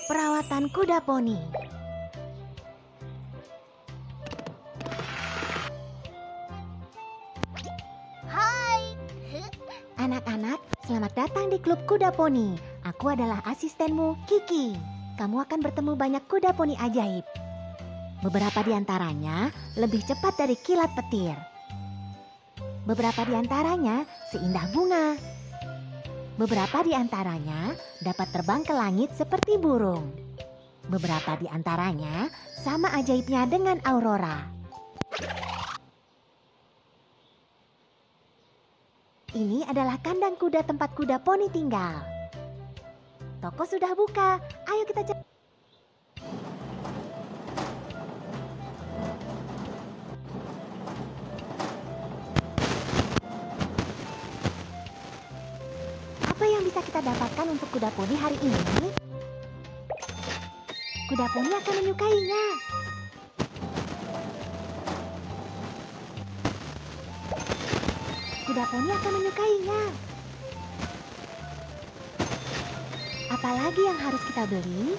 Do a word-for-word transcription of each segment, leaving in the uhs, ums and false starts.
Perawatan kuda poni. Hai. Anak-anak, selamat datang di klub kuda poni. Aku adalah asistenmu, Kiki. Kamu akan bertemu banyak kuda poni ajaib. Beberapa di antaranya lebih cepat dari kilat petir. Beberapa di antaranya seindah bunga. Beberapa di antaranya dapat terbang ke langit seperti burung. Beberapa di antaranya sama ajaibnya dengan Aurora. Ini adalah kandang kuda tempat kuda poni tinggal. Toko sudah buka, ayo kita cek. Apa yang bisa kita dapatkan untuk kuda poni hari ini? Kuda poni akan menyukainya. Kuda poni akan menyukainya. Apalagi yang harus kita beli?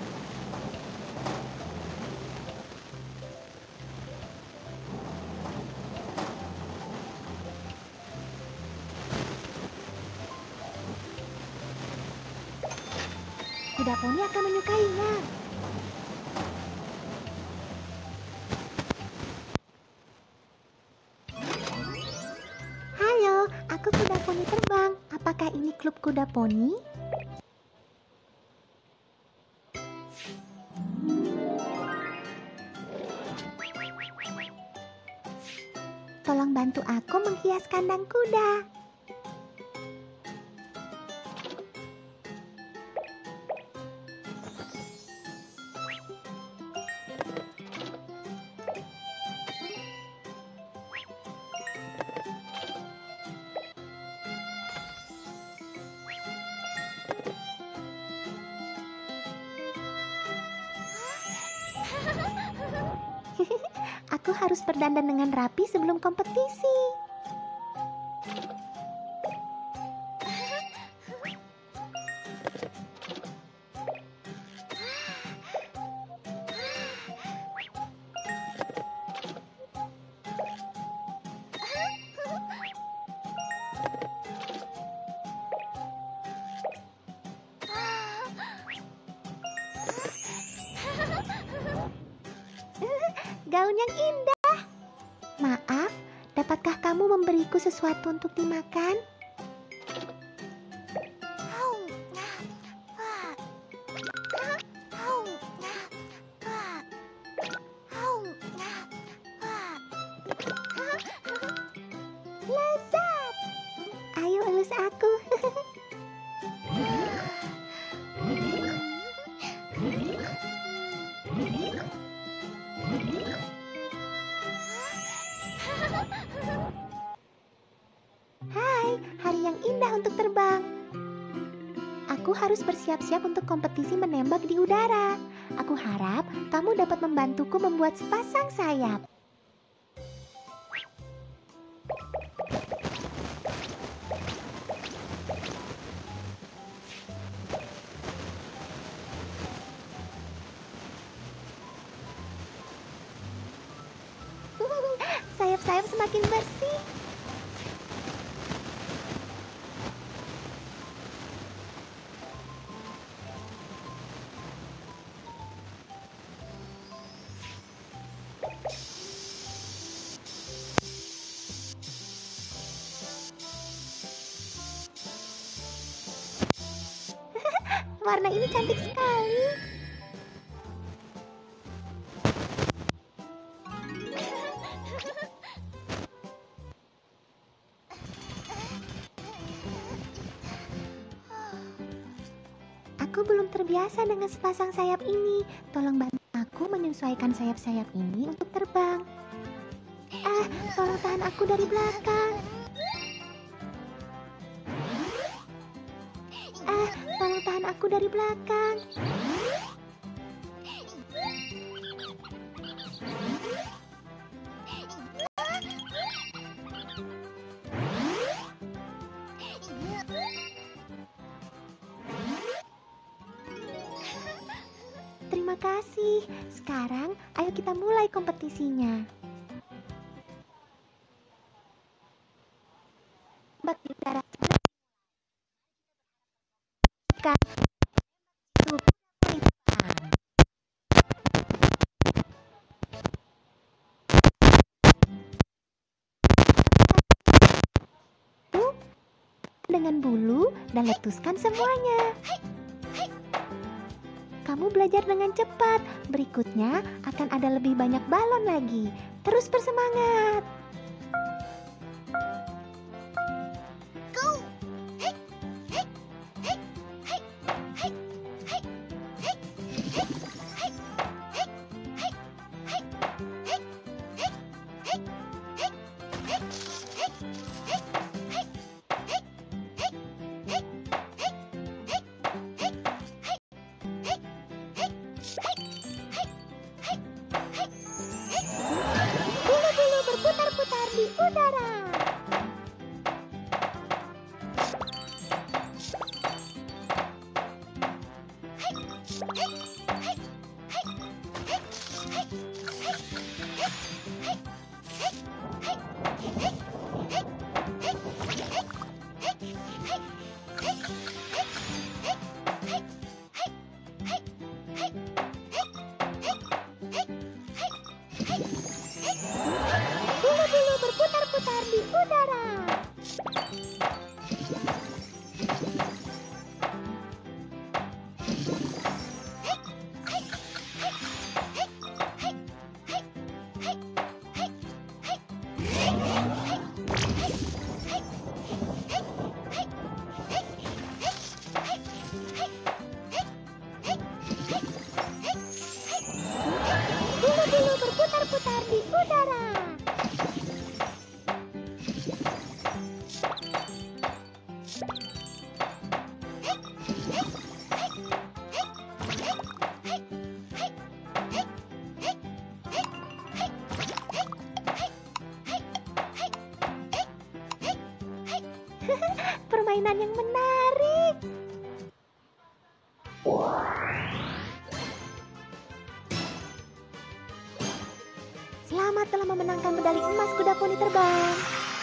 Kuda poni akan menyukainya. Halo, aku kuda poni terbang. Apakah ini klub kuda poni? Tolong bantu aku menghias kandang kuda. Aku harus berdandan dengan rapi sebelum kompetisi. Gaun yang indah. Maaf, dapatkah kamu memberiku sesuatu untuk dimakan? Lezat. Ayo elus aku. Hai, hari yang indah untuk terbang. Aku harus bersiap-siap untuk kompetisi menembak di udara. Aku harap kamu dapat membantuku membuat sepasang sayap. Sayap-sayap semakin bersih. Warna ini cantik sekali. Aku belum terbiasa dengan sepasang sayap ini. Tolong bantu aku menyesuaikan sayap-sayap ini untuk terbang. Ah, tolong tahan aku dari belakang. Ah, tolong tahan aku dari belakang. terima kasih. Sekarang ayo kita mulai kompetisinya. Bakti udara kan kuda poni terbang. Dengan bulu dan letuskan semuanya. Kamu belajar dengan cepat. Berikutnya akan ada lebih banyak balon lagi. Terus bersemangat. Go! Bulu-bulu berputar-putar di udara. Bulu-bulu berputar-putar di udara. Bulu-bulu berputar-putar di udara. Permainan yang menarik. Selamat telah memenangkan medali emas kuda poni terbang.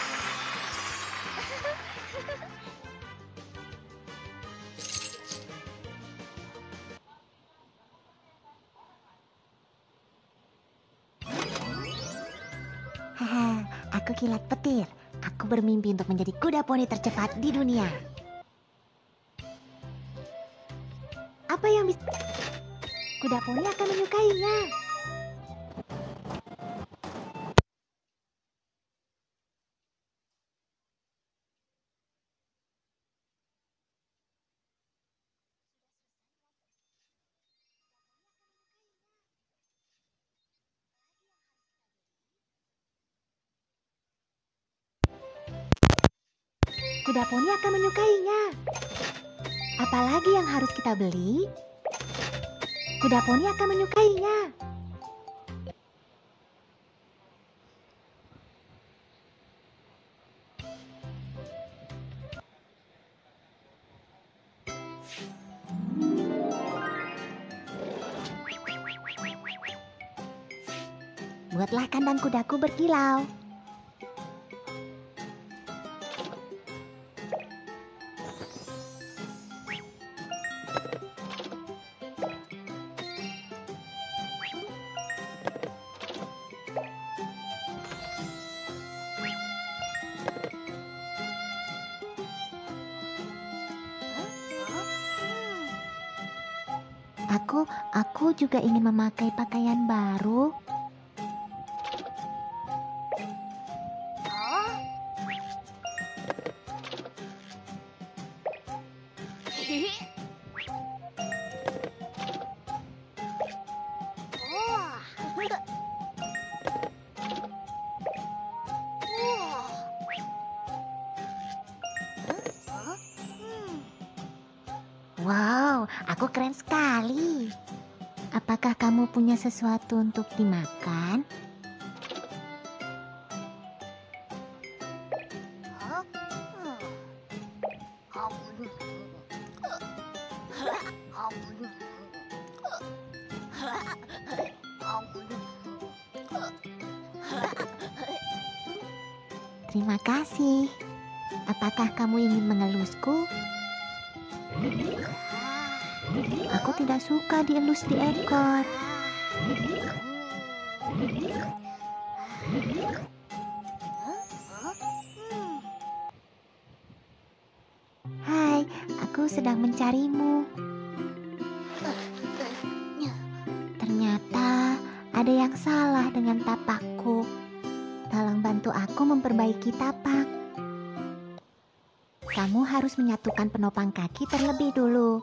Haha, aku kilat petir. Aku bermimpi untuk menjadi kuda poni tercepat di dunia. Apa yang bisa... Kuda poni akan menyukainya. Kuda poni akan menyukainya. Apalagi yang harus kita beli? Kuda poni akan menyukainya. Buatlah kandang kudaku berkilau. Aku, aku juga ingin memakai pakaian baru. Hah? Wah. Wah. Hah? Hmm. Wow, aku keren sekali. Apakah kamu punya sesuatu untuk dimakan? Hah? Hmm. Hum. Hum. Terima kasih. Apakah kamu ingin mengelusku? Aku tidak suka dielus di ekor. Hai, aku sedang mencarimu. Ternyata ada yang salah dengan tapakku. Tolong bantu aku memperbaiki tapak. Kamu harus menyatukan penopang kaki terlebih dulu.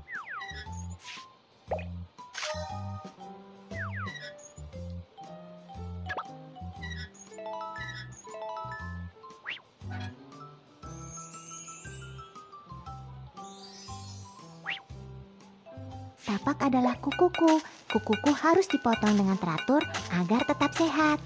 Tapak adalah kukuku. Kukuku harus dipotong dengan teratur agar tetap sehat.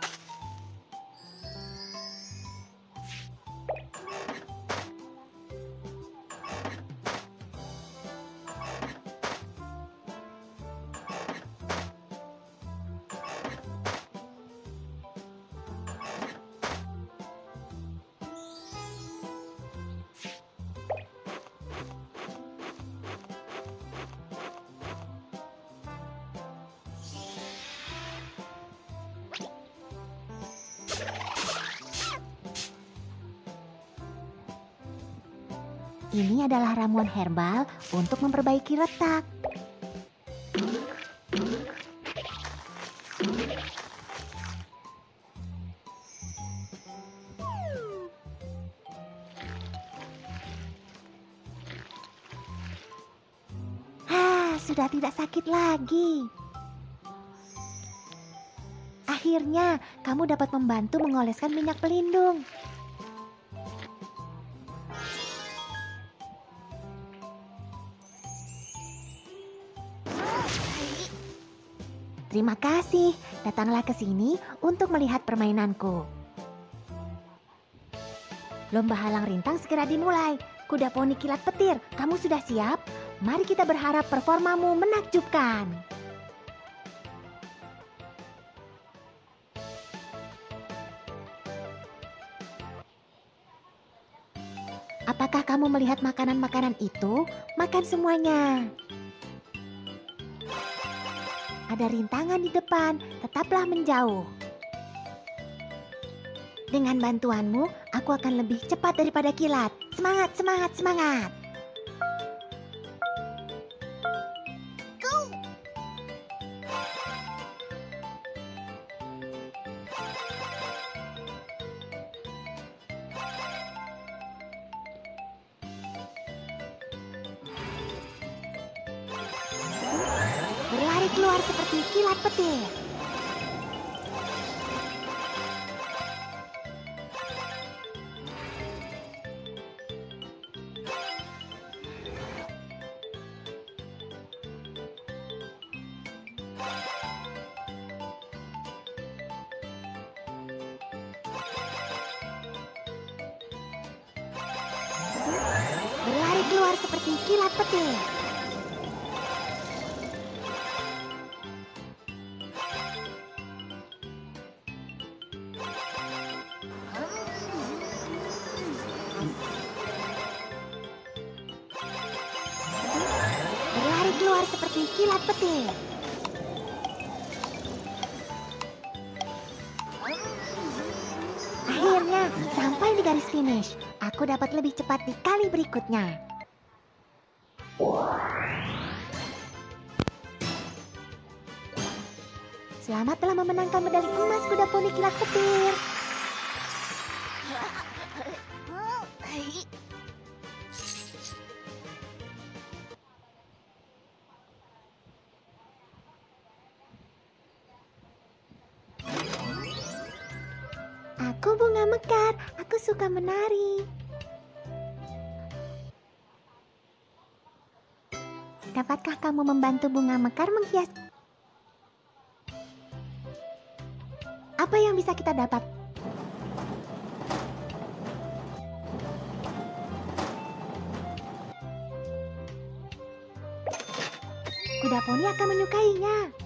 Ini adalah ramuan herbal untuk memperbaiki retak. Hah, sudah tidak sakit lagi. Akhirnya, kamu dapat membantu mengoleskan minyak pelindung. Terima kasih, datanglah ke sini untuk melihat permainanku. Lomba halang rintang segera dimulai. Kuda poni kilat petir, kamu sudah siap? Mari kita berharap performamu menakjubkan. Apakah kamu melihat makanan-makanan itu? Makan semuanya. Ada rintangan di depan, tetaplah menjauh. Dengan bantuanmu, aku akan lebih cepat daripada kilat. Semangat, semangat, semangat! Go! Berlari keluar seperti kilat petir. Berlari keluar seperti kilat petir. Berlari keluar seperti kilat petir. Akhirnya sampai di garis finish. Aku dapat lebih cepat di kali berikutnya. Selamat telah memenangkan medali emas kuda poni kilat petir. Aku bunga mekar, aku suka menari. Dapatkah kamu membantu bunga mekar menghias? Apa yang bisa kita dapat? kuda poni akan menyukainya.